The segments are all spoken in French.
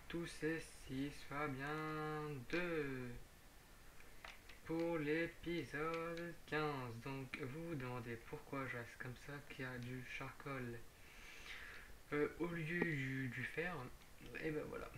tous et si soit bien 2 pour l'épisode 15. Donc vous vous demandez pourquoi je reste comme ça, qu'il y a du charcoal au lieu du fer. Et ben voilà.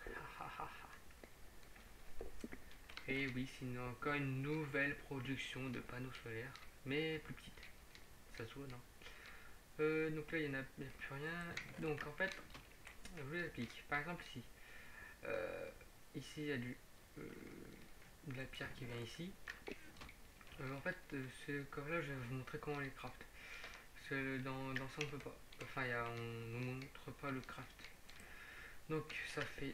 Et oui, c'est encore une nouvelle production de panneaux solaires, mais plus petite. Ça se voit, non? Donc là, il n'y a plus rien. Donc en fait, je vous explique. Par exemple, ici, ici il y a euh, de la pierre qui vient ici. En fait, ce corps-là, je vais vous montrer comment on les craft. Parce que dans ça, on peut pas. Enfin, on ne montre pas le craft. Donc, ça fait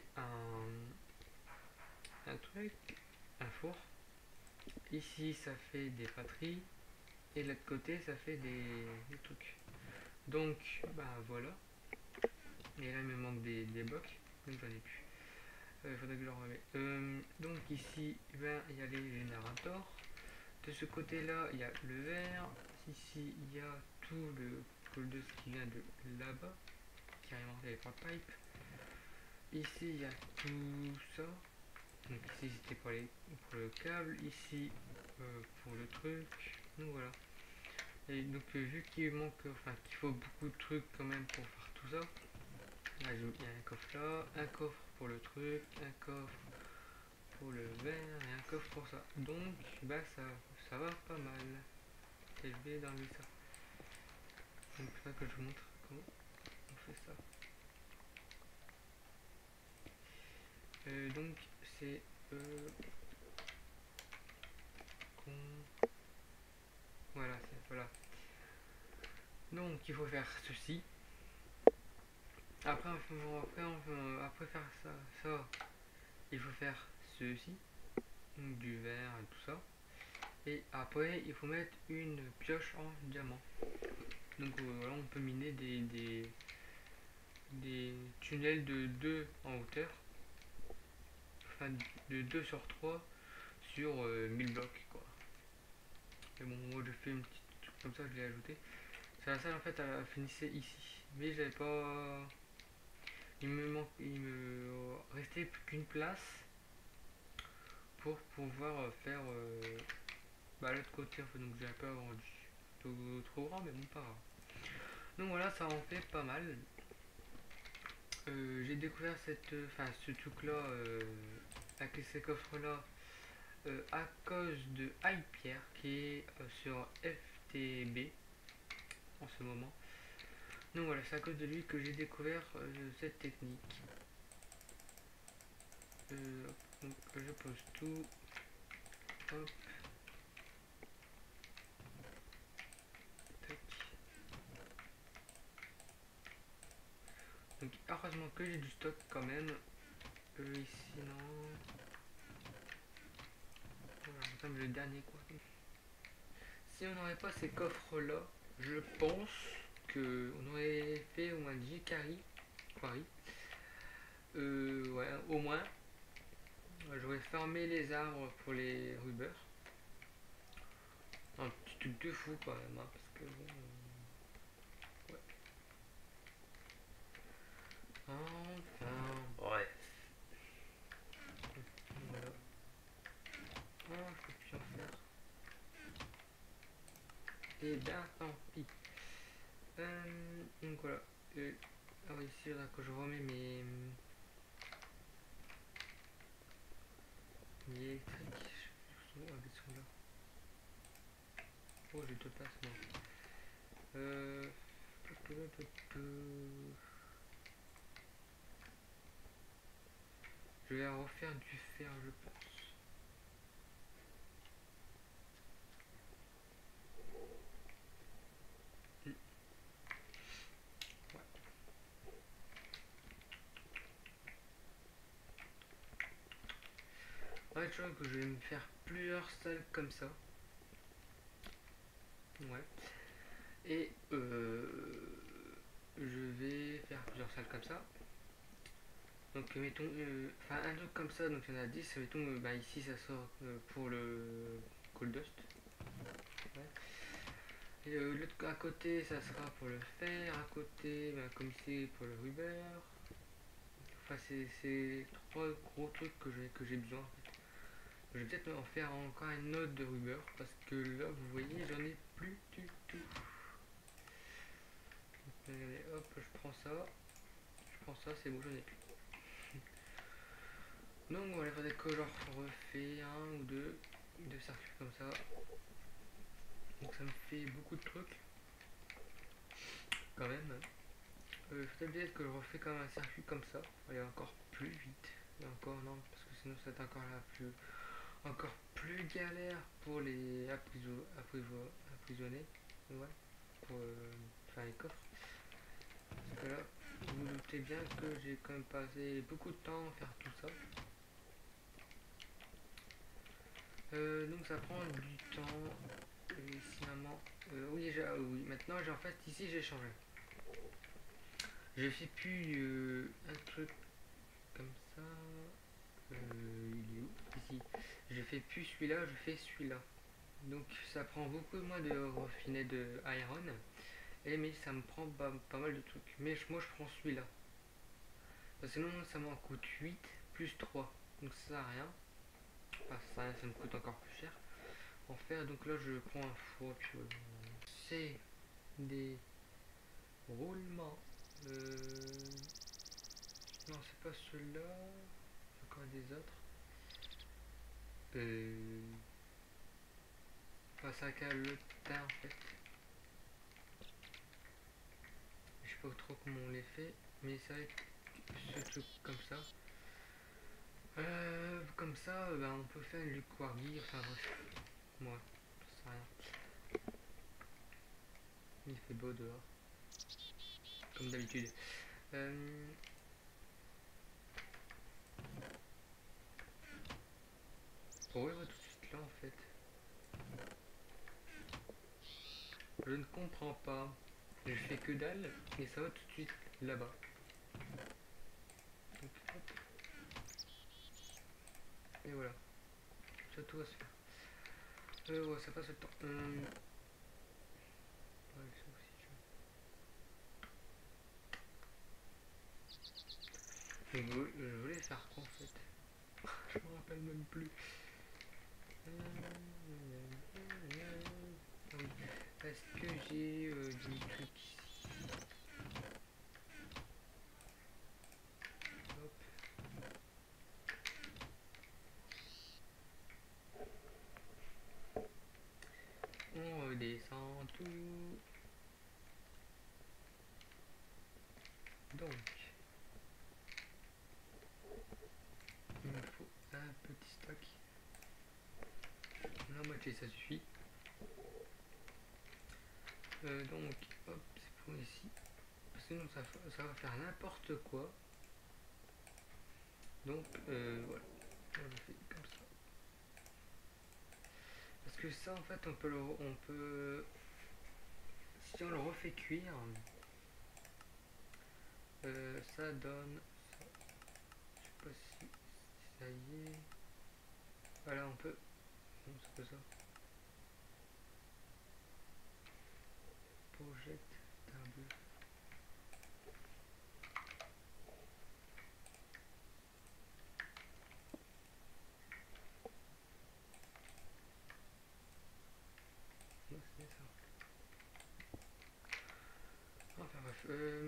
un truc, un four. Ici, ça fait des batteries. Et de l'autre côté, ça fait des trucs. Donc, bah voilà. Et là, il me manque des blocs. Donc, j'en ai plus. Il faudrait que je le remette. Donc, ici, ben, il y a les générateurs. De ce côté-là, il y a le verre. Ici, il y a tout le col de ce qui vient de là-bas, qui est alimenté avec un pipe. Ici, il y a tout ça. Donc ici, c'était pour le câble. Ici, pour le truc. Donc voilà. Et donc, vu qu'il manque, enfin, qu'il faut beaucoup de trucs quand même pour faire tout ça. Là, il y a un coffre là, un coffre pour le truc, un coffre pour le verre et un coffre pour ça. Donc, bah, ça va pas mal. Et je vais d'enlever ça. Donc là que je vous montre comment on fait ça. Donc c'est voilà, voilà. Donc il faut faire ceci. Après faire ça, il faut faire ceci, donc du verre et tout ça. Et après il faut mettre une pioche en diamant. Donc voilà, on peut miner des tunnels de 2 en hauteur. Enfin de 2 sur 3 sur 1000 blocs quoi. Et bon, moi je fais une petite truc comme ça, je l'ai ajouté. C'est la salle en fait, elle finissait ici. Mais j'avais pas. Il me restait plus qu'une place pour pouvoir faire l'autre côté en fait. Donc j'ai un peu agrandi. Trop grand, mais bon, pas grave. Donc voilà, ça en fait pas mal. J'ai découvert ce truc là, avec ces coffres là, à cause de Hypierre qui est sur FTB en ce moment. Donc voilà, c'est à cause de lui que j'ai découvert cette technique. Donc je pose tout. Hop. Tac. Donc heureusement que j'ai du stock quand même. Ici non. Voilà, comme le dernier quoi. Si on n'aurait pas ces coffres là, je pense que on aurait fait au moins 10 quarry. Ouais, au moins. J'aurais fermé les arbres pour les rubbers. Un petit truc de fou quand même, hein, parce que bon. Ouais. Enfin, bref. Voilà. Oh, je peux plus en faire. Et bien, tant pis. Donc voilà. Alors ici, là, que je remets mes électriques. Je sais plus où sont là. Oh, j'ai deux places, moi. Euh... Je vais refaire du fer, je pense. Ouais, je crois que je vais me faire plusieurs salles comme ça. Ouais. Et je vais faire plusieurs salles comme ça. Donc mettons, enfin un truc comme ça, donc il y en a 10, mettons, bah, ici ça sort pour le coal dust. Ouais. Et l'autre à côté ça sera pour le fer, à côté, bah, comme ici pour le rubber. Enfin, c'est trois gros trucs que j'ai besoin en fait. Je vais peut-être en faire encore une autre de rubber parce que là, vous voyez, j'en ai plus du tout. Donc, regardez, hop, je prends ça, c'est bon, j'en ai plus. Donc voilà, il faudrait que j'en refais un ou deux circuits comme ça. Donc ça me fait beaucoup de trucs quand même. Faudrait peut-être que je refais quand même un circuit comme ça pour aller encore plus vite. Et encore non, parce que sinon ça va être encore plus galère pour les emprisonner. Ouais, pour faire les coffres. Parce que là, vous vous doutez bien que j'ai quand même passé beaucoup de temps à faire tout ça. Donc ça prend du temps. Finalement, oui, maintenant en fait ici j'ai changé. Je fais plus un truc comme ça. Il est où? Ici. Je fais plus celui-là, je fais celui-là. Donc ça prend beaucoup moins de refiner de iron. Mais ça me prend pas mal de trucs. Mais moi je prends celui-là. Parce que sinon ça m'en coûte 8 plus 3. Donc ça sert à rien. Enfin ça me coûte encore plus cher. En faire, donc là je prends un four. Puis, c'est des roulements. Non c'est pas celui-là. Encore des autres. Enfin, ça cale le teint en fait. Je sais pas trop comment on les fait, mais c'est vrai que ce truc comme ça, ben, on peut faire une quarry, enfin bref. Moi, ça sert à rien. Il fait beau dehors, comme d'habitude. Ouais, tout de suite là en fait. Je ne comprends pas. Je fais que dalle et ça va tout de suite là-bas. Donc, hop. Et voilà. Ça tout va se faire. Ouais, ça passe le temps. Ouais, ça aussi, je voulais faire quoi en fait? Je me rappelle même plus. Ah oui. Est-ce que j'ai du truc ici? Hop. On redescend tout. Donc, il me faut un petit stock. La moitié, ça suffit. Donc, hop, c'est pour ici. Sinon, ça va faire n'importe quoi. Donc, voilà. On le fait comme ça. Parce que ça, en fait, on peut si on le refait cuire, ça donne. Je sais pas si ça y est. Voilà, on peut. Non, c'est pas ça. Project table. Non, c'est ça. Enfin bref.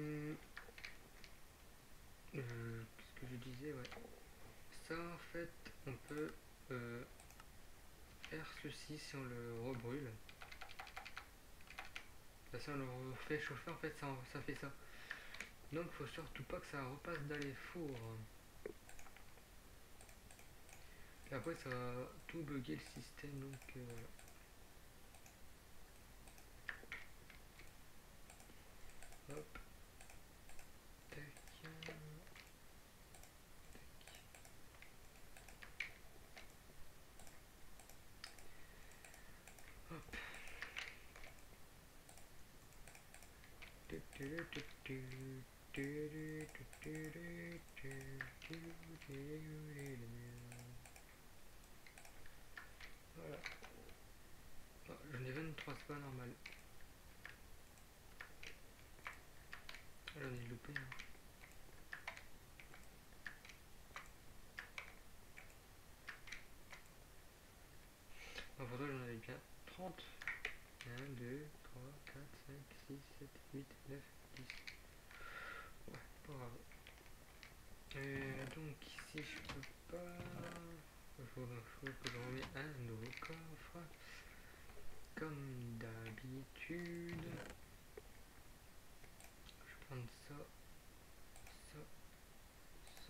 Qu'est-ce que je disais, ouais. Ça, en fait, on peut faire ceci si on le rebrûle. Si on le refait chauffer, en fait, ça fait ça. Donc, faut surtout pas que ça repasse dans les fours. Et après, ça va tout bugger le système. Donc, voilà. Hop. Tac. Hop. Voilà. Oh, j'en ai 23, c'est pas normal. J'en ai loupé. Hein. 30. 1, 2, 3, 4, 5, 6, 7, 8, 9, 10. Ouais, pas grave. Donc ici je peux pas. Il faut que je remets un nouveau coffre. Comme d'habitude. Je vais prendre ça, ça, ça.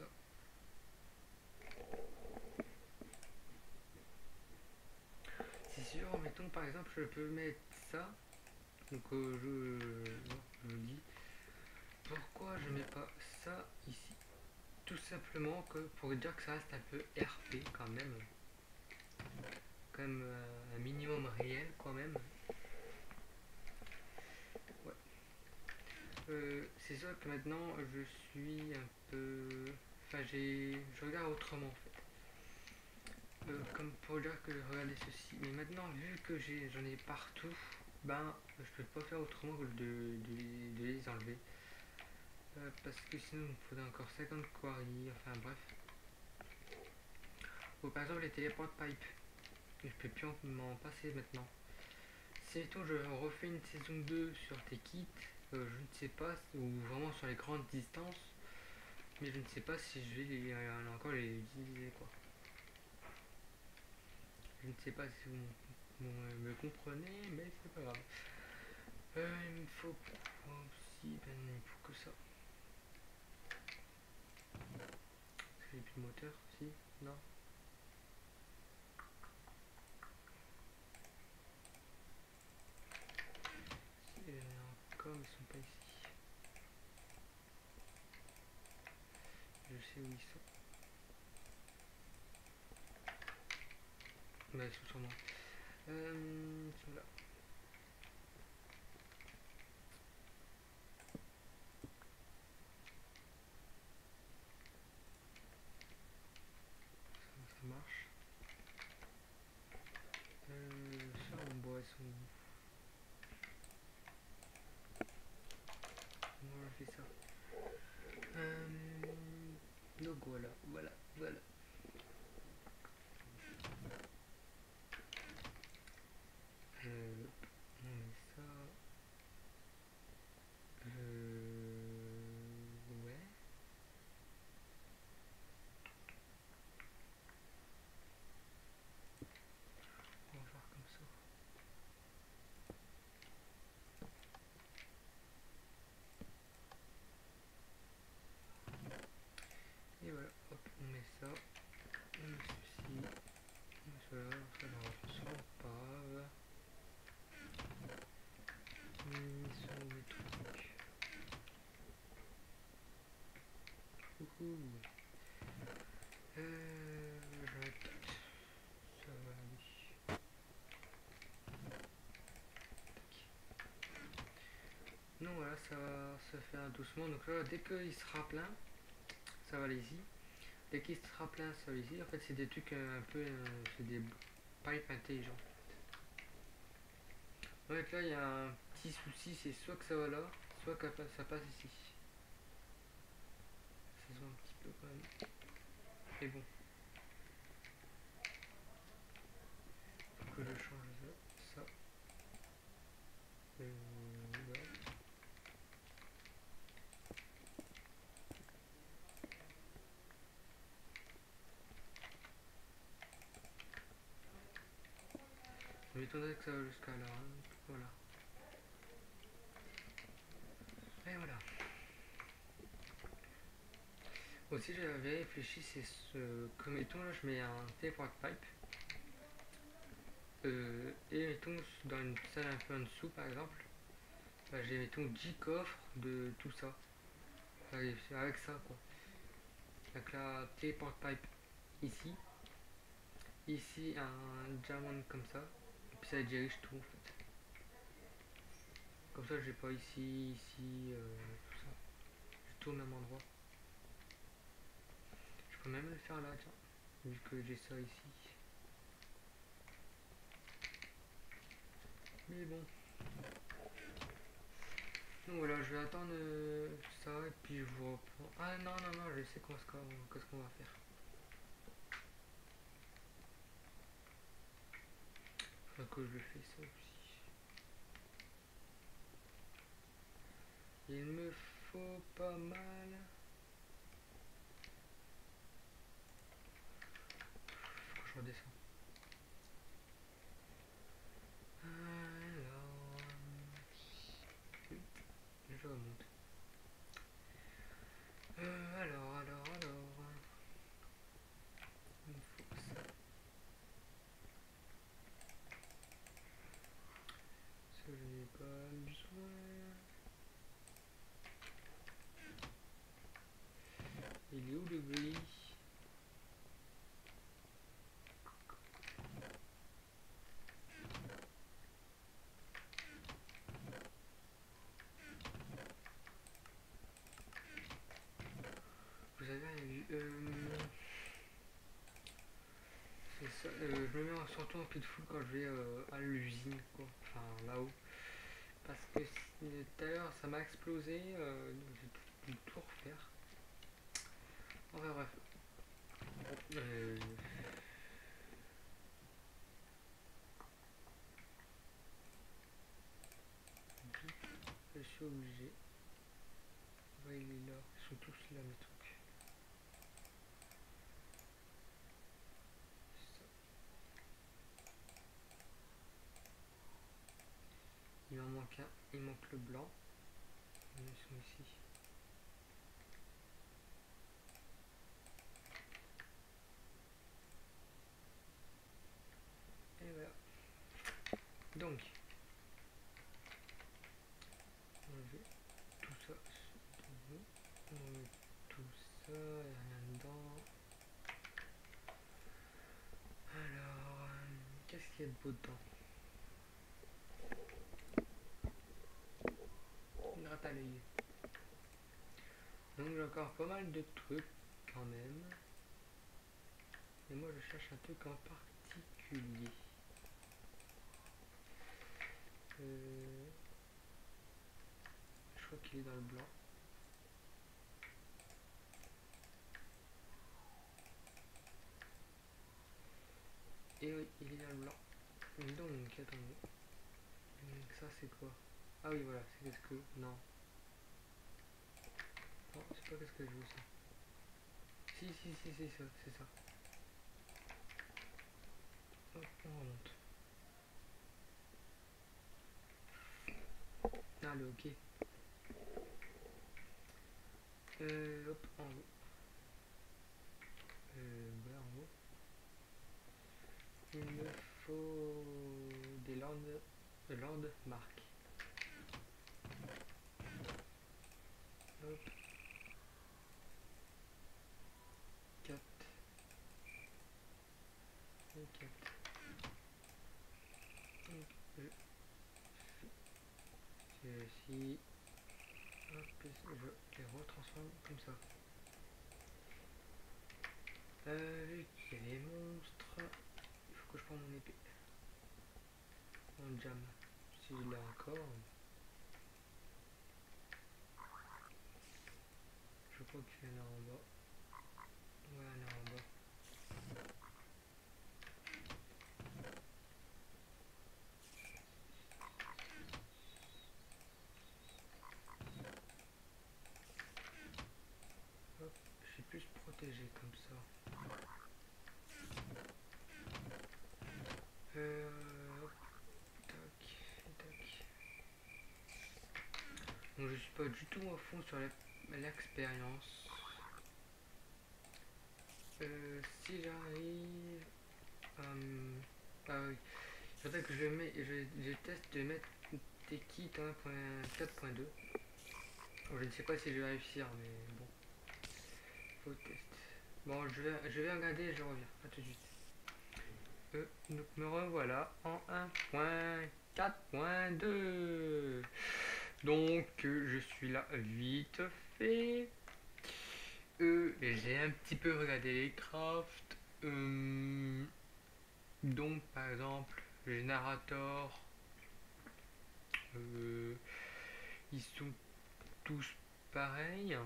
C'est sûr, mettons par exemple, je peux mettre ça. Donc je vous dis pourquoi je mets pas ça ici. Tout simplement que pour dire que ça reste un peu RP quand même. Comme un minimum réel quand même. Ouais. C'est sûr que maintenant je suis un peu. Enfin je regarde autrement en fait. Comme pour dire que je regardais ceci. Mais maintenant vu que j'en ai partout, ben je peux pas faire autrement que de les enlever. Parce que sinon il me faudrait encore 50 quarries, enfin bref. Ou par exemple les téléport pipe. Je peux plus m'en passer maintenant. Si mettons je refais une saison 2 sur tes kits, je ne sais pas, ou vraiment sur les grandes distances, mais je ne sais pas si je vais encore les utiliser quoi. Je ne sais pas si vous me comprenez, mais c'est pas grave. Il me faut quoi aussi? Ben il faut que ça. Est-ce que j'ai plus de moteur? Si? Non? Si, il y en a encore, mais ils sont pas ici. Je sais où ils sont. Mais ils sont sur moi. Ils sont là. Ça marche. Ça en bois, ils sont où? Comment je fais ça? Donc voilà, voilà, voilà. On met ça. Ouais. On va faire comme ça. Et voilà, hop, on met ça. On met ceci. On met cela, ça ne ressemble pas. Ils sont où les trucs? Coucou. J'attaque. Ça va aller. Non, voilà, ça va se faire doucement. Donc là, dès qu'il sera plein, ça va aller ici. Dès qu'il sera plein, ça va aller ici. En fait, c'est des trucs un peu. C'est des pipes intelligents. Donc là, il y a un petit souci, c'est soit que ça va là, soit que ça passe ici. Ça se voit un petit peu quand même. Mais bon. Faut que je change ça. Ouais. Je m'étonnerais que ça va jusqu'à là. Hein. Voilà. Et voilà. Aussi, j'avais réfléchi, c'est ce. Comme mettons là, je mets un teleport pipe. Et mettons dans une salle un peu en dessous, par exemple, bah, j'ai mettons 10 coffres de tout ça. Avec ça, quoi. Donc la teleport pipe ici. Ici, un diamant comme ça. Et puis ça dirige tout en fait. Comme ça, j'ai pas ici, tout ça. J'ai tout au même endroit. Je peux même le faire là, tiens. Vu que j'ai ça ici. Mais bon. Donc voilà, je vais attendre ça et puis je vous reprends. Ah non, non, non, je sais qu'est-ce qu'on va faire. que je fais ça aussi. Il me faut pas mal. Faut que je redescends. Alors, je remonte. Alors. Il me faut ça. Ça, je n'ai pas besoin. Il est où le gris? Vous avez c'est ça, je me mets surtout en pitfall quand je vais à l'usine, quoi. Enfin, là-haut. Parce que tout à l'heure, ça m'a explosé, donc j'ai dû tout refaire. Enfin, bref. Je suis obligé. Ouais, il est là. Ils sont tous là, mes trucs. Ça. Il m'en manque un. Il manque le blanc. Ils sont ici. Et voilà. Donc, on enlever tout ça. On met tout ça. Il n'y a rien dedans. Alors, qu'est-ce qu'il y a de beau dedans? Gratte à l'œil. Donc j'ai encore pas mal de trucs quand même. Et moi je cherche un truc en particulier. Je crois qu'il est dans le blanc. Et oui, il est dans le blanc. Donc, attendez. Ça c'est quoi? Ah oui, voilà, c'est qu'est-ce que... Non. Non, c'est pas qu'est-ce que je veux ça. Si, c'est ça, c'est ça. Hop, on remonte. Allez, ok. Hop, en haut. Voilà, en haut. Il me faut des landmarks. Hop. 4. Et 4. Donc, ceci. Hop, je les retransforme comme ça. Vu qu'il y a les monstres, il faut que je prenne mon épée. Mon jam. Si je l'ai encore. Je crois qu'il y en a en bas. Ouais, il y en a en bas. Hop, je suis plus protégé comme ça. Hop, tac. Donc je suis pas du tout à fond sur l'expérience. Si j'arrive... ah oui. C'est vrai que je teste de mettre des kits 1.4.2. Je ne sais pas si je vais réussir, mais bon. Faut tester. Bon, je vais regarder et je reviens. À tout de suite. Donc me revoilà en 1.4.2. Donc je suis là vite fait. J'ai un petit peu regardé les crafts. Donc par exemple, le générateur. Ils sont tous pareils.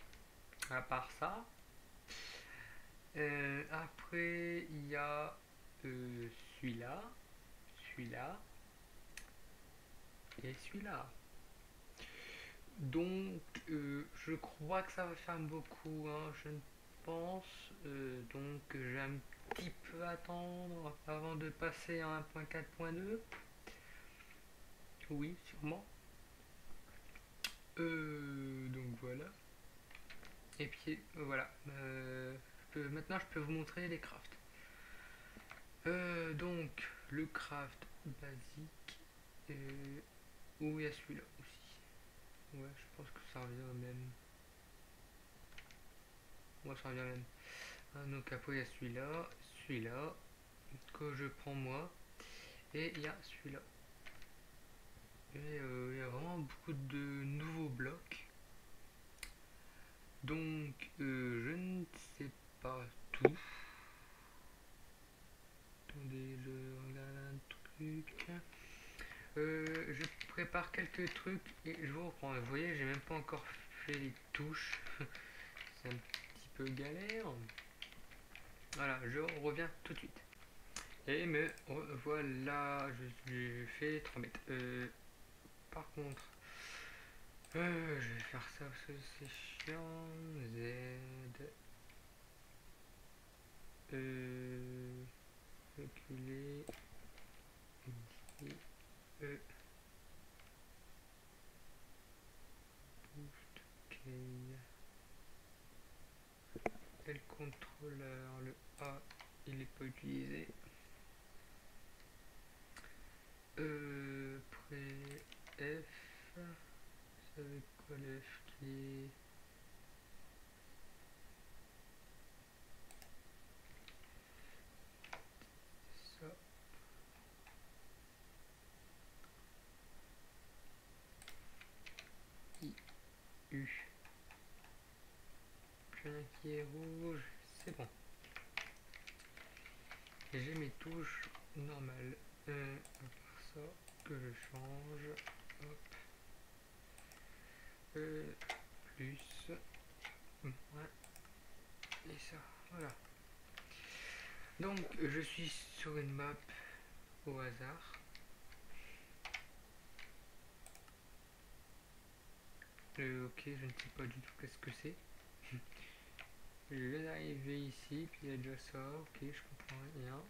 À part ça. Après, il y a celui-là, celui-là et celui-là. Donc, je crois que ça va faire beaucoup, hein, je pense. Donc, je vais un petit peu attendre avant de passer à 1.4.2. Oui, sûrement. Donc voilà. Et puis voilà. Maintenant, je peux vous montrer les crafts. Donc, le craft basique. Où il y a celui-là aussi. Ouais, je pense que ça revient au même. Moi, ça revient au même. Donc après, il y a celui-là, celui-là, que je prends moi. Et il y a celui-là. Et il y a vraiment beaucoup de nouveaux blocs. Donc, je ne sais pas tout. Attendez, je regarde un truc. Je prépare quelques trucs et je vous reprends. Vous voyez, j'ai même pas encore fait les touches. C'est un petit peu galère. Voilà, je reviens tout de suite. Et me voilà, je fais 3 mètres. Par contre, je vais faire ça parce que c'est chiant. Z. Reculer. D, E. Boost. OK. Et le contrôleur, le A, il n'est pas utilisé. Après F. C'est avec quoi le F qui est. Ça. I, U. Plus rien qui est rouge. C'est bon. Et j'ai mes touches normales. À part ça, que je change. Hop. Plus. Moins. Et ça. Voilà. Donc, je suis sur une map au hasard. Ok, je ne sais pas du tout qu'est-ce que c'est. Je viens d'arriver ici, puis il y a déjà ça. Ok, je comprends rien.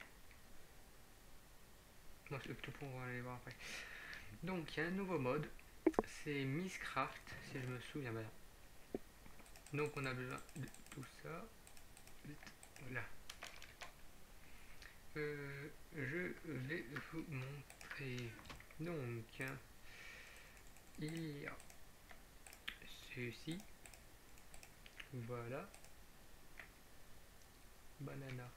Bon, c'est tout pour aller voir après. Donc, il y a un nouveau mode. C'est Misscraft, si je me souviens bien. Donc, on a besoin de tout ça. Voilà. Je vais vous montrer. Donc, il y a ceci. Voilà. Banana.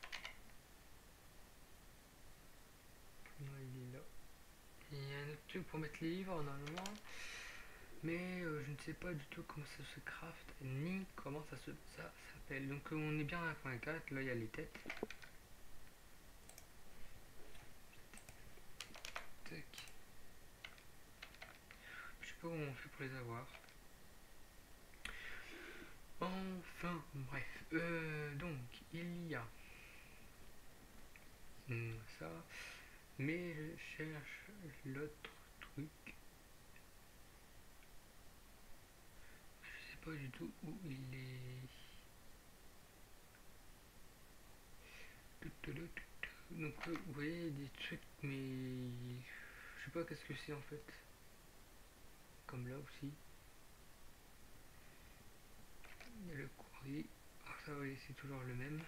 Il est là. Il y a un autre truc pour mettre les livres normalement. Mais je ne sais pas du tout comment ça se craft ni comment ça s'appelle. Donc on est bien à 1.4. Là il y a les têtes. Tac. Je sais pas comment on fait pour les avoir. Enfin bref. Donc il y a ça. Mais je cherche l'autre truc. Je sais pas du tout où il est. Donc vous voyez des trucs mais je sais pas qu'est-ce que c'est en fait. Comme là aussi. Il y a le courrier. Ah ça oui c'est toujours le même.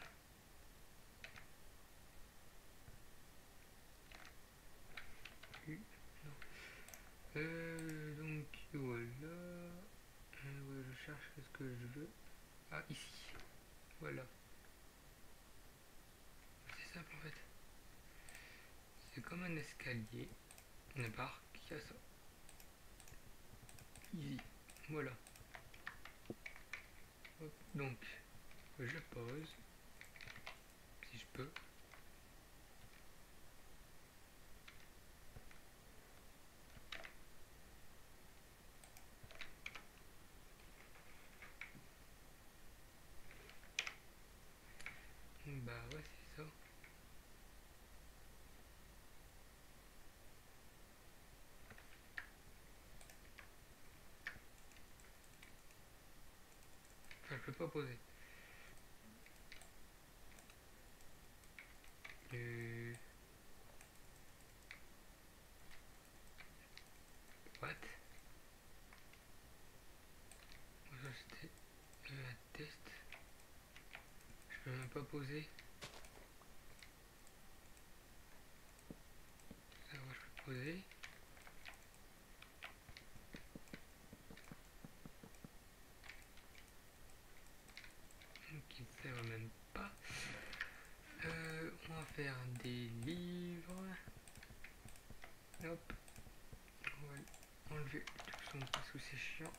Donc voilà. Ouais, je cherche ce que je veux. Ah ici. Voilà. C'est simple en fait. C'est comme un escalier. On a part qui a ça. Easy. Voilà. Hop. Donc je pose. Si je peux. Bah ouais c'est ça. fois posé. What? Ça c'était un test. Je peux même pas poser. Ça, moi je peux poser. Qui ne sert même pas. On va faire des livres. Hop. On va enlever tout son parce que c'est chiant.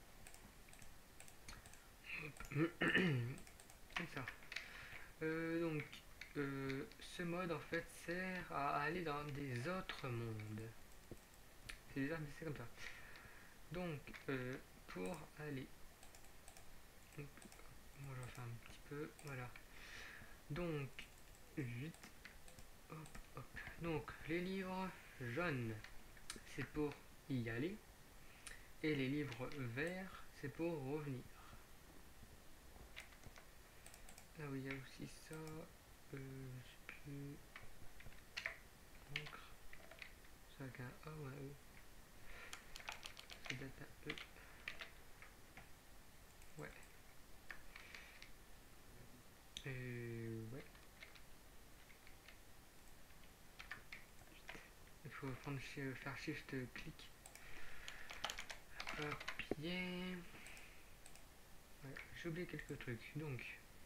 Hop. Comme ça. Donc, ce mode en fait sert à aller dans des autres mondes. C'est bizarre, mais c'est comme ça. Donc, pour aller. Hop, moi je vais faire un petit peu. Voilà. Donc, vite. Hop, hop. Donc, les livres jaunes, c'est pour y aller. Et les livres verts, c'est pour revenir. Ah oui, il y a aussi ça. Je sais plus. Encre. C'est avec un A ou un E. C'est peut-être un E. Ouais. Ouais. Il faut prendre, faire shift clic. Copier. Ouais, j'ai oublié quelques trucs. Donc,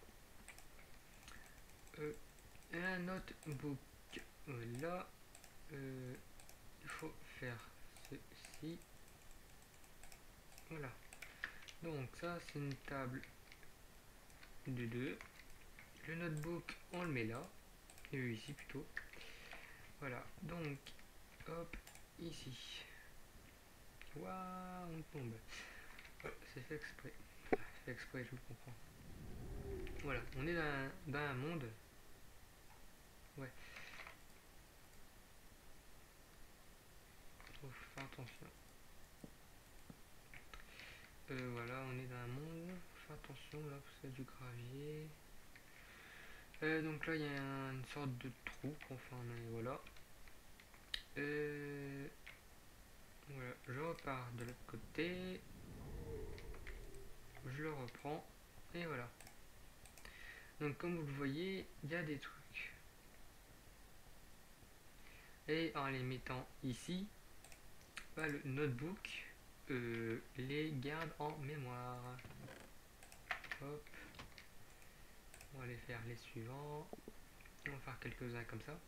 un notebook. Là, il faut faire ceci. Voilà. Donc ça, c'est une table de 2. Le notebook, on le met là. Ici plutôt. Voilà. Donc, hop, ici. Waouh, on tombe. Oh, c'est fait exprès. C'est fait exprès, je le comprends. Voilà, on est dans un monde. Ouais. Faut faire attention. Voilà, on est dans un monde. Faut faire attention là, parce qu'il y a du gravier. Donc là, il y a une sorte de trou. Enfin, voilà. Voilà, je repars de l'autre côté. Je le reprends. Et voilà. Donc, comme vous le voyez, il y a des trucs. Et en les mettant ici, bah, le notebook les garde en mémoire. Hop. On va aller faire les suivants. On va faire quelques-uns comme ça.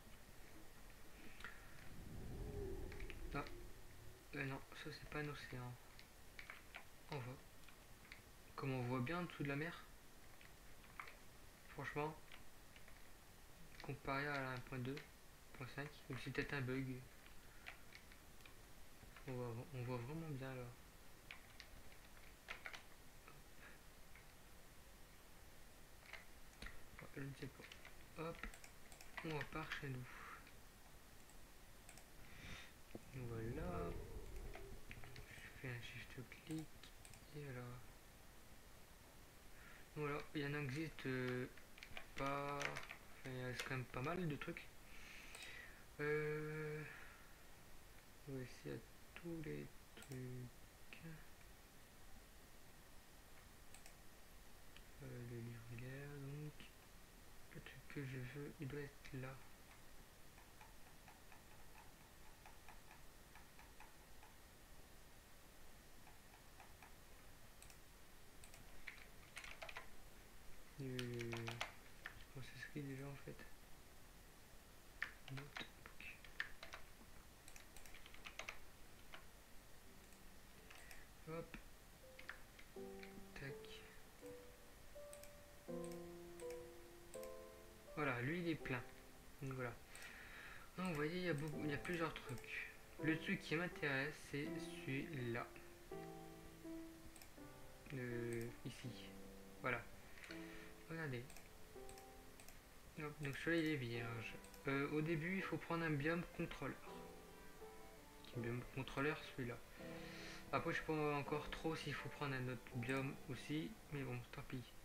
Ah, non, ça c'est pas un océan. On voit. Comme on voit bien en dessous de la mer. Franchement, comparé à 1.2, 1.5, ou c'est peut-être un bug. On voit vraiment bien là. Je ne sais pas. Hop, on repart chez nous. Voilà. Je fais un shift clic. Et voilà. Voilà, il y en existe pas. Enfin, il reste quand même pas mal de trucs. On va essayer tous les trucs. Le livre il est là, donc le truc que je veux, il doit être là. Comment ça s'écrit déjà en fait? Notebook. Hop. Tac. Voilà, lui il est plein. Donc voilà. Donc, vous voyez, il y a plusieurs trucs. Le truc qui m'intéresse, c'est celui-là. Ici. Voilà. Regardez. Hop, donc celui-là il est vierge. Au début, il faut prendre un biome contrôleur. Biome contrôleur, celui-là. Après, je sais pas encore trop s'il faut prendre un autre biome aussi. Mais bon, tant pis.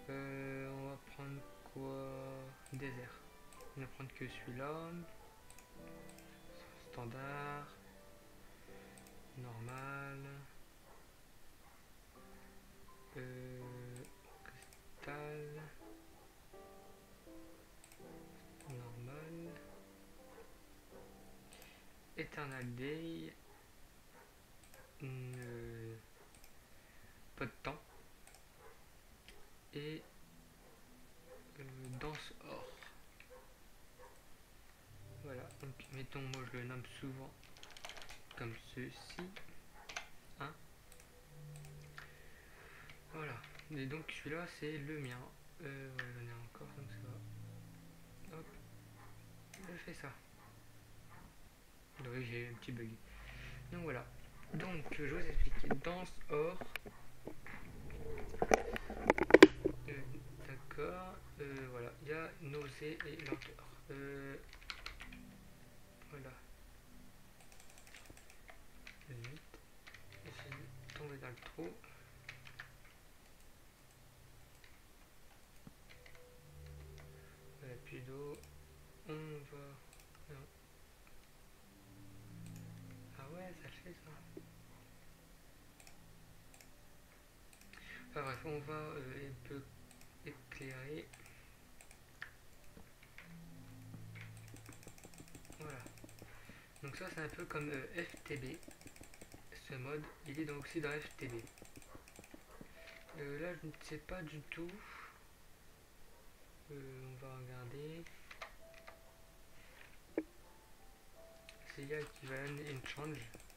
On va prendre quoi? Désert. On va prendre que celui-là. Standard. Normal. Cristal. Normal. Eternal Day. Pas de temps. Et danse or. Voilà, donc mettons, moi je le nomme souvent comme ceci. Hein, voilà. Et donc celui-là c'est le mien. Ouais, j'en ai encore, donc ça va. Hop, je fais ça. Oui, j'ai un petit bug. Donc voilà. Donc je vous explique. Danse or. D'accord. Voilà. Il y a nausée et lenteur. Voilà. Vite. J'ai tombé dans le trou. Voilà, plus d'eau. On va. Non. Ah ouais, ça le fait ça. Enfin bref, on va un peu éclairer. Voilà. Donc ça c'est un peu comme FTB. Ce mode, il est donc aussi dans FTB. Là je ne sais pas du tout. On va regarder. S'il y a équivalent in change.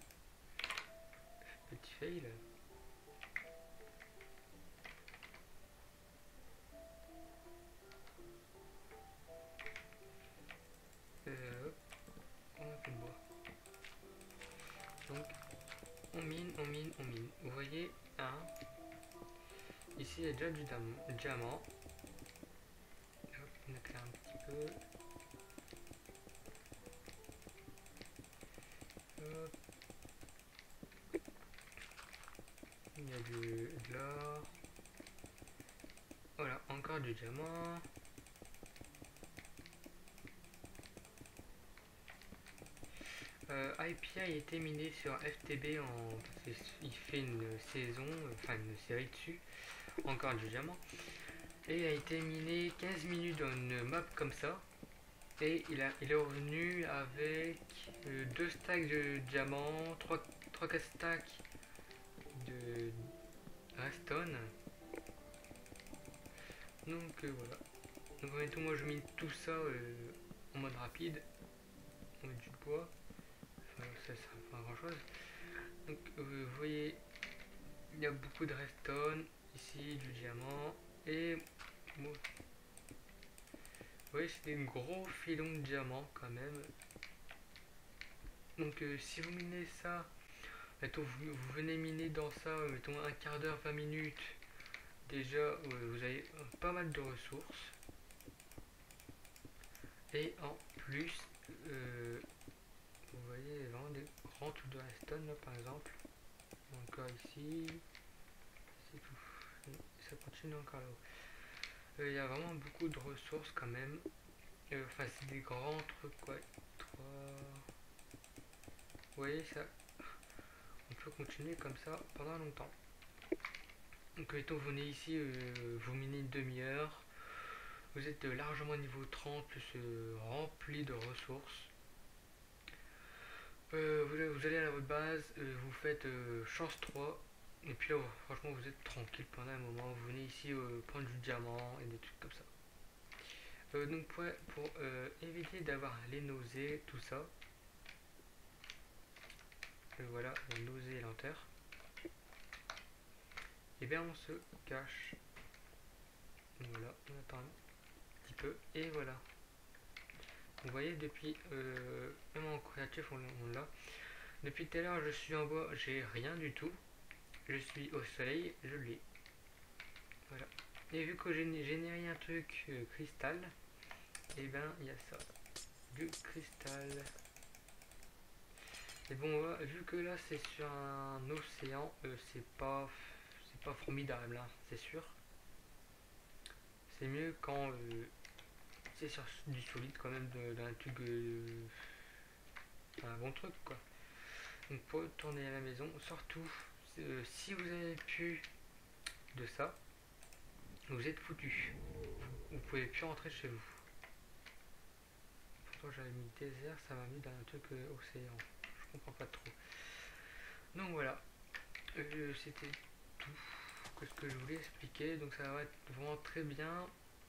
Petit fail. Hop, on a fait le bois. Donc on mine, on mine, on mine. Vous voyez, ici il y a déjà du diamant. Hop, on éclaire un petit peu. Hop. Il y a de l'or. Voilà, encore du diamant. IPI a été miné sur FTB il fait une saison, enfin une série dessus, encore du diamant, et a été miné 15 minutes dans une map comme ça, et il est revenu avec 2 stacks de diamants, 3-4 stacks de redstone. Donc voilà. Donc mettons, moi je mine tout ça en mode rapide, on met du bois, enfin ça sert pas à grand chose. Donc vous voyez, il y a beaucoup de redstone, ici du diamant, et bon, vous voyez c'est des gros filons de diamant quand même. Donc si vous minez ça, mettons vous venez miner dans ça, mettons un quart d'heure, 20 minutes, déjà vous avez pas mal de ressources. Et en plus, vous voyez vraiment des grands trucs de redstone là par exemple. Encore ici, c'est tout. Ça continue encore là-haut. Il y a vraiment beaucoup de ressources quand même. Enfin, c'est des grands trucs, quoi. 3. Vous voyez ça, on peut continuer comme ça pendant longtemps. Donc, mettons, vous venez ici, vous minez une demi-heure. Vous êtes largement niveau 30, plus rempli de ressources. Vous allez à votre base, vous faites chance 3. Et puis là, franchement, vous êtes tranquille pendant un moment. Vous venez ici prendre du diamant et des trucs comme ça. Donc pour éviter d'avoir les nausées, tout ça, voilà, la nausée et lenteur, et bien on se cache. Donc voilà, on attend un petit peu, et voilà. Vous voyez, depuis, même en créatif, on l'a. Depuis tout à l'heure, je suis en bois, j'ai rien du tout. Je suis au soleil, je l'ai. Voilà. Et vu que j'ai généré un truc cristal, et ben il y a ça, du cristal. Et bon, vu que là c'est sur un océan, c'est pas formidable, hein, c'est sûr. C'est mieux quand c'est sur du solide quand même, d'un truc, un bon truc quoi. Donc pour retourner à la maison, surtout si vous avez plus de ça, vous êtes foutu. Vous pouvez plus rentrer chez vous. Pourtant j'avais mis désert, ça m'a mis dans un truc océan. Je comprends pas trop. Donc voilà, c'était tout que ce que je voulais expliquer. Donc ça va être vraiment très bien.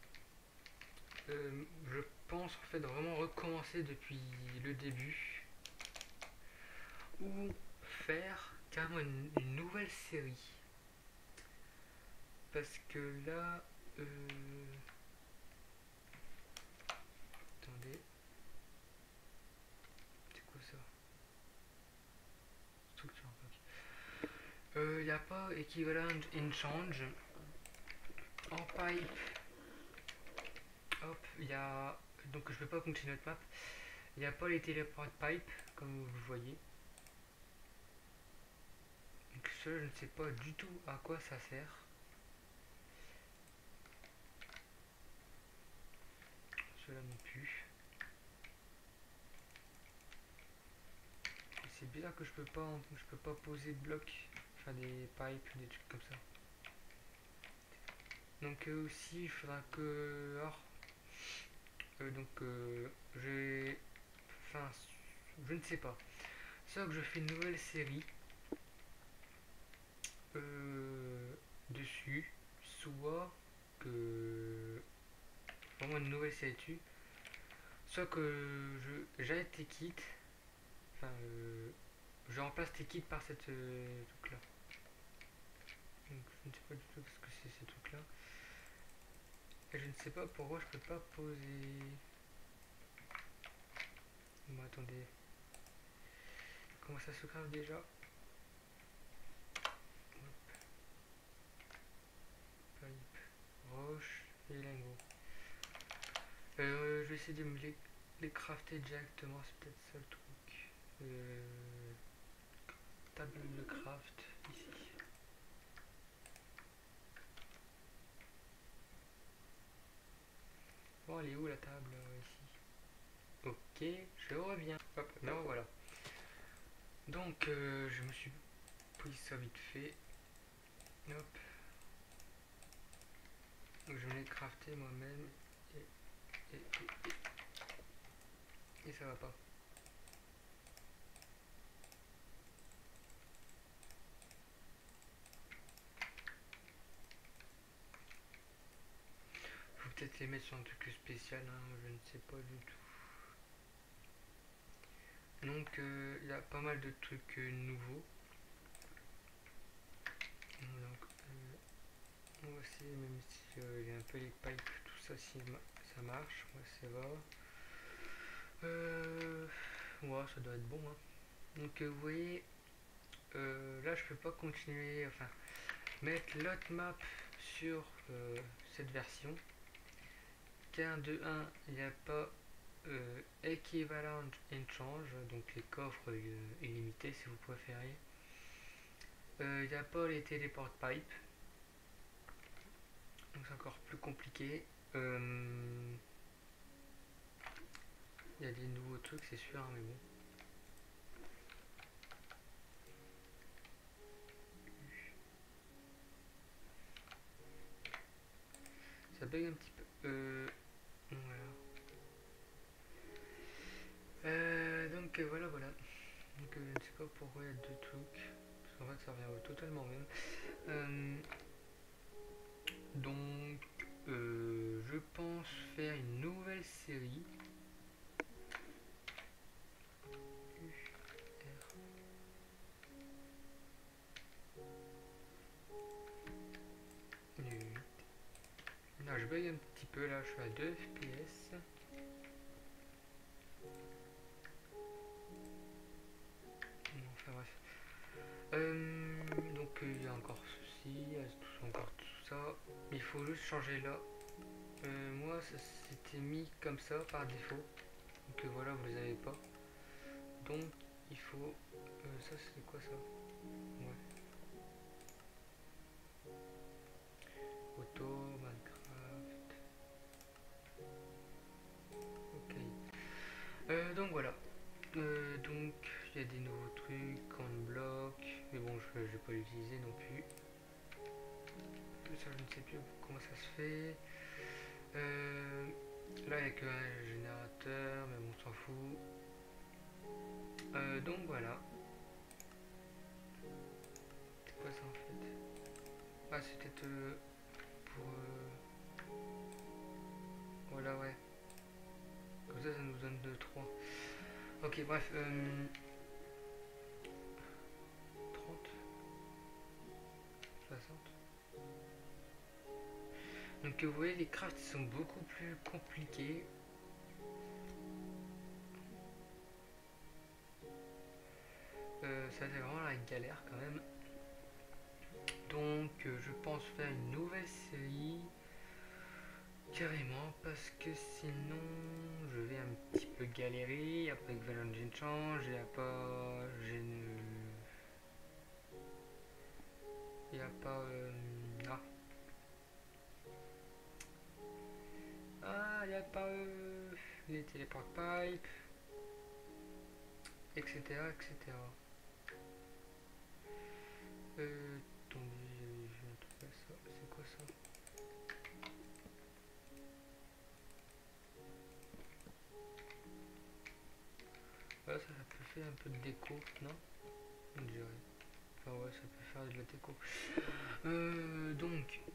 Je pense en fait vraiment recommencer depuis le début ou faire carrément une nouvelle série. Parce que là, attendez, c'est quoi ça? Structure. Il n'y a pas équivalent in change. En pipe, hop, il y a. Donc je peux pas continuer notre map. Il n'y a pas les teleport pipe, comme vous le voyez. Donc ça, je ne sais pas du tout à quoi ça sert. Cela non plus. C'est bizarre que je peux pas poser de blocs, enfin des pipes, des trucs comme ça. Donc aussi, il faudra que, alors, donc j'ai, enfin, je ne sais pas. Soit que je fais une nouvelle série dessus, soit que vraiment une nouvelle série dessus, soit que j'arrête tes kits, enfin, je remplace tes kits par cette truc là. Donc je ne sais pas du tout ce que c'est ces trucs là. Et je ne sais pas pourquoi je peux pas poser. Bon attendez. Comment ça se grave déjà? Pipe, roche et lingot. Je vais essayer de me les crafter directement, c'est peut-être ça le truc. Table de craft ici. Bon, elle est où la table ici? Ok, je reviens. Hop, non, voilà. Donc, je me suis pris ça vite fait. Hop. Donc, je vais les crafter moi-même. Et ça va pas. Faut peut-être les mettre sur un truc spécial, hein, je ne sais pas du tout. Donc il y a pas mal de trucs nouveaux. Donc on va essayer, même si il y a un peu les pipes, tout ça, si ça marche, ouais, ça va. Ouais, ça doit être bon. Hein. Donc vous voyez, là je peux pas continuer, enfin mettre l'autre map sur cette version. Car de 1, il n'y a pas Equivalent in change, donc les coffres illimités si vous préférez. Il n'y a pas les téléport pipe, donc c'est encore plus compliqué. Il y a des nouveaux trucs, c'est sûr, hein, mais bon. Ça bug un petit peu. Voilà. Voilà. Donc je ne sais pas pourquoi il y a deux trucs. Parce qu'en fait ça revient totalement au même. Donc je pense faire une nouvelle série. Là, je bug un petit peu, là je suis à 2 FPS. Enfin bref. Donc il y a encore ceci, il y a encore tout ça. Il faut juste changer là. Moi ça s'était mis comme ça par défaut. Donc voilà, vous les avez pas. Donc il faut. Ça c'est quoi ça? Ouais. Auto, Minecraft. Donc voilà. Donc il y a des nouveaux trucs en bloc, mais bon je vais pas l'utiliser non plus. Ça je ne sais plus comment ça se fait. Là il n'y a qu'un générateur, mais bon on s'en fout. Donc voilà. C'est quoi ça en fait? Ah c'est peut-être pour... Voilà ouais. Comme ça nous donne 2, 3. Ok bref. 30, 60. Donc vous voyez les crafts sont beaucoup plus compliqués. Ça c'est vraiment la galère quand même. Donc je pense faire une nouvelle série carrément parce que sinon je vais un petit peu galérer après que Valentine change et à pas il n'y a pas il n'y a pas les téléport pipe, etc, etc. Attendez, je viens de trouver ça. C'est quoi ça? Voilà, ça peut faire un peu de déco, non? On dirait. Enfin ouais, ça peut faire de la déco. Donc,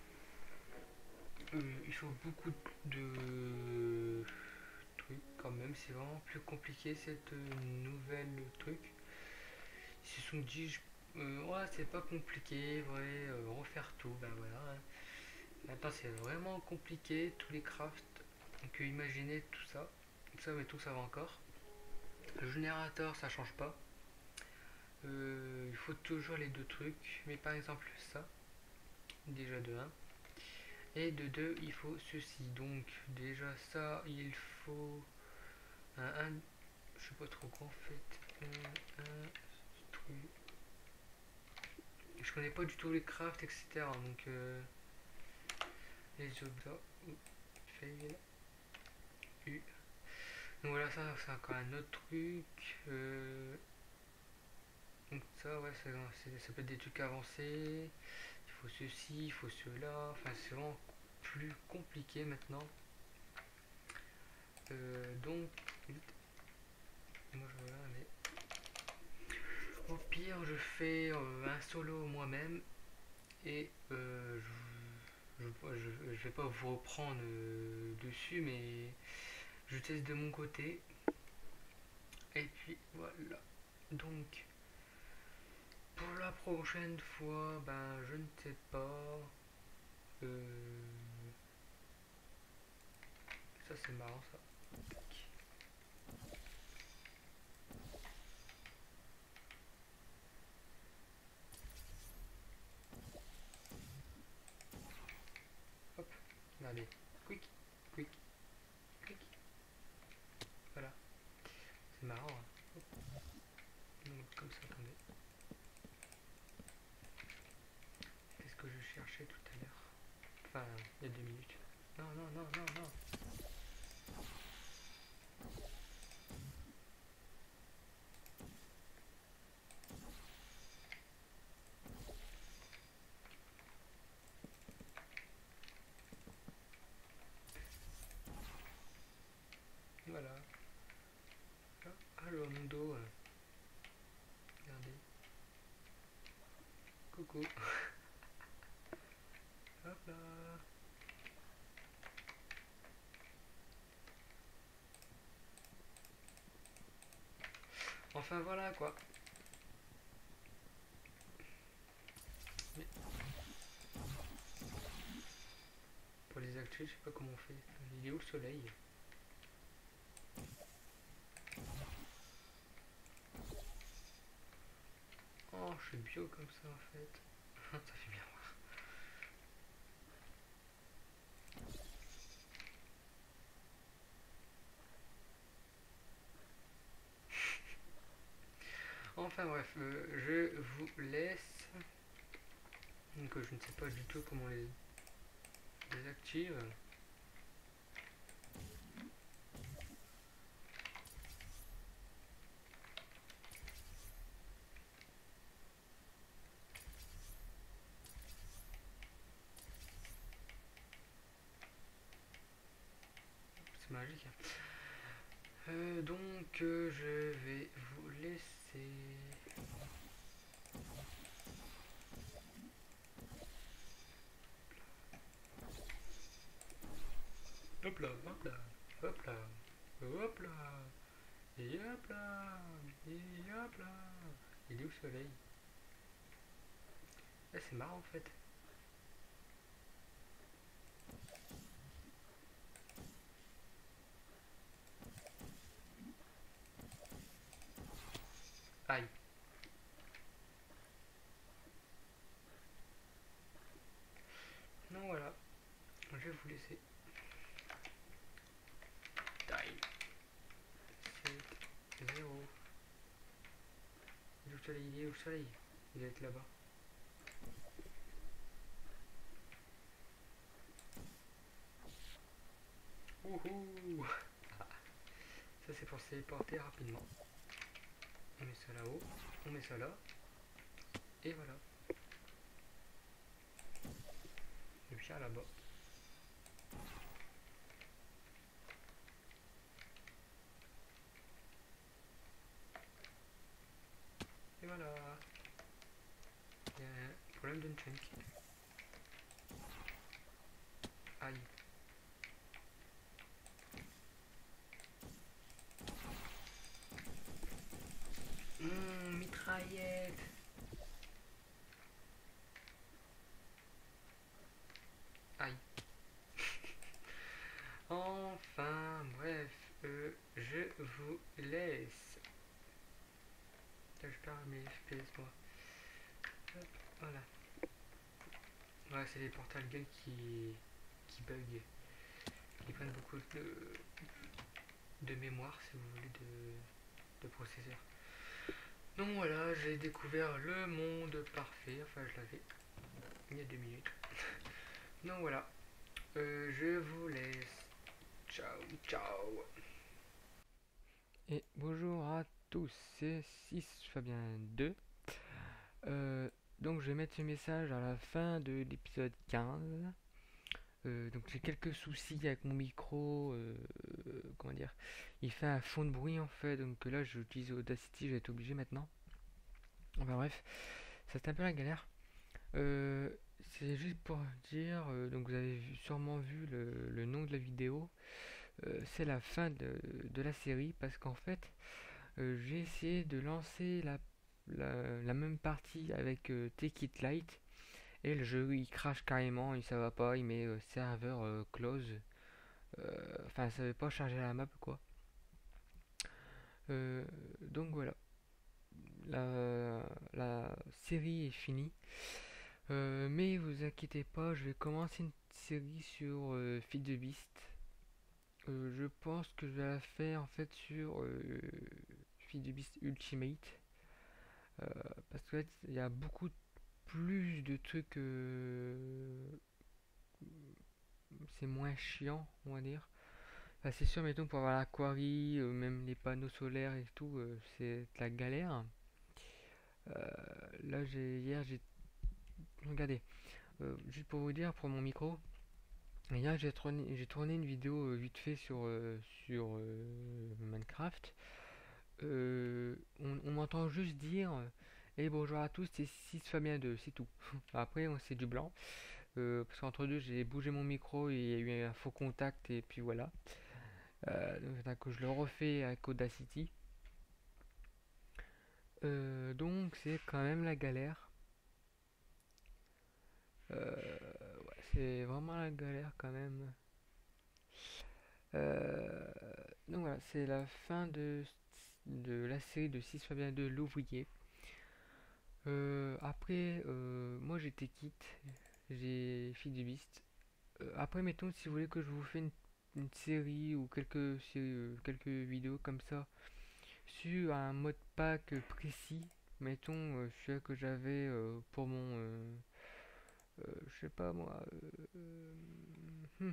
il faut beaucoup de trucs quand même. C'est vraiment plus compliqué cette nouvelle truc. Ils se sont dit, ouais, c'est pas compliqué, ouais, refaire tout, ben voilà. Hein. Maintenant, c'est vraiment compliqué, tous les crafts. Donc, imaginez tout ça. Ça, mais tout ça va encore. Le générateur, ça change pas. Il faut toujours les deux trucs. Mais par exemple, ça, déjà de 1. Et de 2, il faut ceci. Donc, déjà, ça, il faut un je sais pas trop quoi en fait. Truc. Je connais pas du tout les crafts, etc. Donc, les objets. Fail. U. Donc voilà, ça c'est encore un autre truc. Donc ça, ouais, ça peut être des trucs avancés. Il faut ceci, il faut cela. Enfin, c'est vraiment plus compliqué maintenant. Donc, moi je regarde, mais au pire, je fais un solo moi-même et je vais pas vous reprendre dessus, mais je teste de mon côté. Et puis voilà. Donc, pour la prochaine fois, ben je ne sais pas. Euh, Ça c'est marrant ça. Hop, regardez. Quick, quick, quick. Voilà. C'est marrant. Hein. Hop. Donc, comme ça, attendez. C'est ce que je cherchais tout à l'heure. Enfin, il y a 2 minutes. Non, non, non, non, non. Voilà. Ah, alors, mon dos. Regardez. Coucou. Hop là. Enfin voilà quoi. Mais pour les actus, je sais pas comment on fait. Il est où le soleil? Oh, je suis bio comme ça en fait. Ça fait bien voir. Enfin bref, je vous laisse. Donc je ne sais pas du tout comment les active. magique. Donc je vais vous laisser. Hop là, hop là, hop là, hop là, et hop là, et hop là. Il est où le soleil? Ah, c'est marrant en fait. Aïe. Non, voilà, je vais vous laisser. Time. 7, 0. Il est où le soleil? Il est où le soleil? Il doit être là-bas. Wouhou. Ça c'est pour se téléporter rapidement. On met ça là-haut, on met ça là, et voilà. Le pierre là-bas. Et voilà. Il y a un problème d'une chunk. Aïe. Mitraillette. Aïe. Enfin, bref, je vous laisse. Là, je perds mes FPS, moi. Hop, voilà. Ouais, c'est les portails gueule qui bug, qui prennent beaucoup de mémoire, si vous voulez, de processeur. Donc voilà, j'ai découvert le monde parfait. Enfin, je l'avais il y a 2 minutes. Donc voilà, je vous laisse. Ciao, ciao. Et bonjour à tous, c'est 6 Fabien 2. Donc je vais mettre ce message à la fin de l'épisode 15. Donc j'ai quelques soucis avec mon micro, comment dire, il fait un fond de bruit en fait, donc là j'utilise Audacity, je vais être obligé maintenant. Enfin bref, ça c'est un peu la galère. Euh, c'est juste pour dire, donc vous avez sûrement vu le nom de la vidéo, c'est la fin de la série parce qu'en fait j'ai essayé de lancer la même partie avec Take It Light et le jeu il crache carrément, ça va pas, il met serveur close, enfin ça veut pas charger la map quoi. Donc voilà, la série est finie. Mais vous inquiétez pas, je vais commencer une série sur Feed the Beast. Je pense que je vais la faire en fait sur Feed the Beast Ultimate. Euh, Parce que il y a beaucoup plus de trucs. C'est moins chiant, on va dire. Enfin, c'est sûr, mettons, pour avoir la quarry, même les panneaux solaires et tout, c'est de la galère. Là, hier, j'ai. Regardez, juste pour vous dire, pour mon micro. Hier, j'ai tourné une vidéo vite fait sur Minecraft. On m'entend juste dire et bonjour à tous, c'est 6 Fabien 2, c'est tout. Après, c'est du blanc. Parce qu'entre deux, j'ai bougé mon micro et il y a eu un faux contact, et puis voilà. Donc, je le refais avec Audacity. Donc, c'est quand même la galère. Ouais, c'est vraiment la galère quand même. Euh, donc voilà, c'est la fin de la série de 6 Fabien 2, l'ouvrier. Après, moi j'étais quitte, j'ai fait du Beast. Après, mettons, si vous voulez que je vous fais une série ou quelques vidéos comme ça sur un mode pack précis, mettons celui que j'avais pour mon, je sais pas moi, hmm,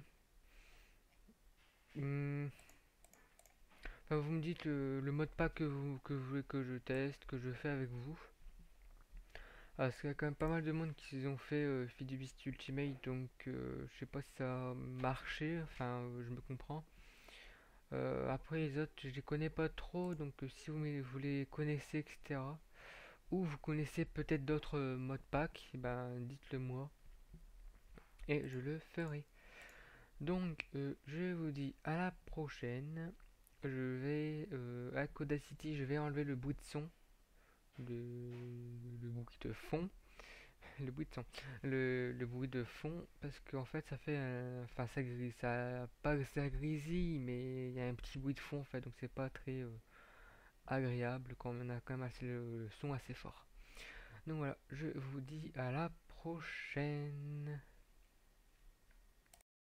hmm, enfin, vous me dites le mode pack que vous voulez que je teste, que je fais avec vous. Parce qu'il y a quand même pas mal de monde qui ont fait Feed the Beast Ultimate, donc je sais pas si ça a marché, enfin je me comprends. Après les autres, je les connais pas trop, donc si vous les connaissez, etc. Ou vous connaissez peut-être d'autres modpacks, ben dites-le moi et je le ferai. Donc je vous dis à la prochaine. Je vais à Codacity, je vais enlever le bruit de son, le bruit de fond, le bruit de son, le bruit de fond, parce qu'en fait ça fait, enfin ça grésille, ça pas ça grésille, mais il y a un petit bruit de fond en fait, donc c'est pas très agréable quand on a quand même assez le son assez fort. Donc voilà, je vous dis à la prochaine.